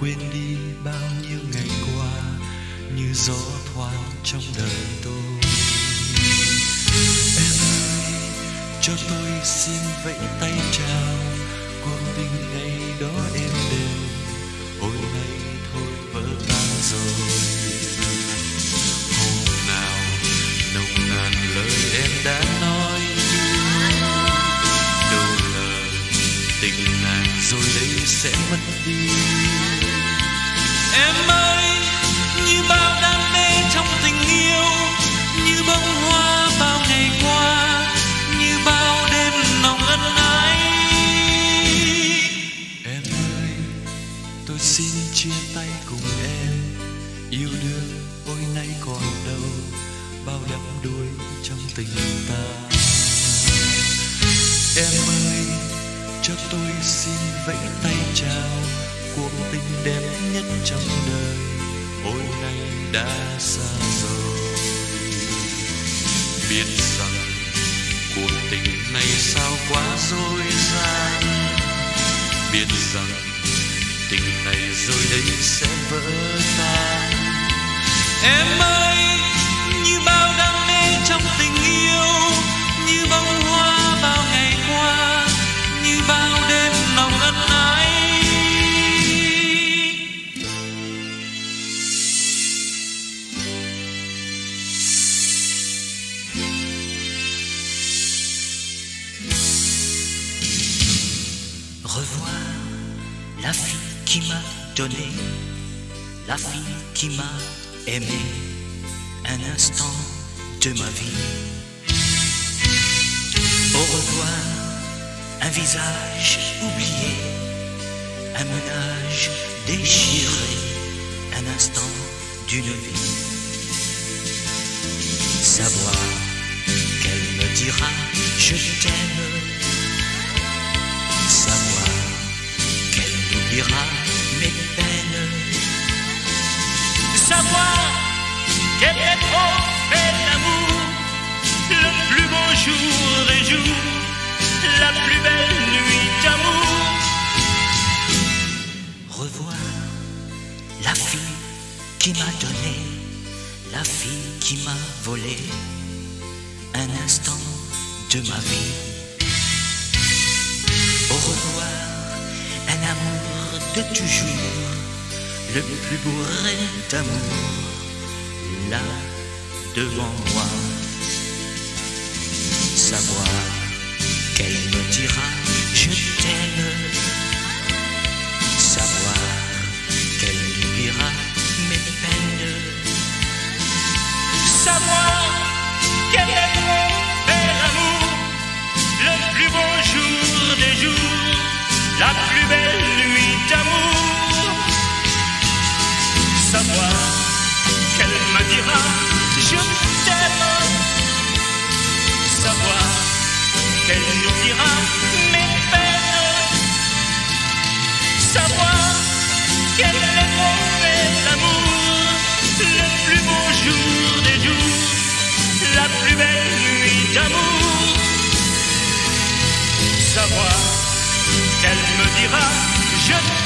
quên đi bao nhiêu ngày qua như gió thoáng trong đời tôi. Em ơi, cho tôi xin vẫy tay chào cuộc tình ngày đó êm đềm, ôi nay thôi vỡ tan rồi. Hôm nào nồng nàn lời em đã nói đâu ngờ tình nàng rồi đây sẽ mất đi. Em ơi, như bao đam mê trong tình yêu, như bông hoa bao ngày qua, như bao đêm nồng ân ái. Em ơi, tôi xin chia tay cùng em, yêu đương ôi nay còn đâu, bao đắm đuối trong tình ta. Em ơi, cho tôi xin vẫy tay chào cuộc tình đẹp nhất trong đời, ôi nay đã xa rồi. Biết rằng cuộc tình này sao quá dối gian, biết rằng tình này rồi đây sẽ vỡ tan. Em ơi, như bao đam mê trong tình yêu, như bông hoa bao ngày qua, như bao đêm nồng ân ái. Revoir la fille qui m'a donné, la fille qui m'a aimé, un instant de ma vie. Au revoir, un visage oublié, un ménage déchiré, un instant d'une vie. Savoir qu'elle me dira je t'aime, savoir qu'elle n'oubliera mes peines, savoir qu'elle est trop fait l'amour, le plus beau jour des jours, la plus belle nuit d'amour. Revoir la fille qui m'a donné, la fille qui m'a volé, un instant de ma vie. Au revoir, un amour de toujours, le plus beau rêve d'amour, là devant moi. Savoir qu'elle me dira je t'aime, savoir qu'elle n'oubliera mes peines, savoir qu'elle est trop belle l'amour, le plus beau jour des jours, la plus belle nuit d'amour. Savoir qu'elle me dira je t'aime, savoir qu'elle n'oubliera mes peines, savoir qu'elle est trop belle l'amour, le plus beau jour des jours, la plus belle nuit d'amour. Savoir qu'elle me dira je t'aime.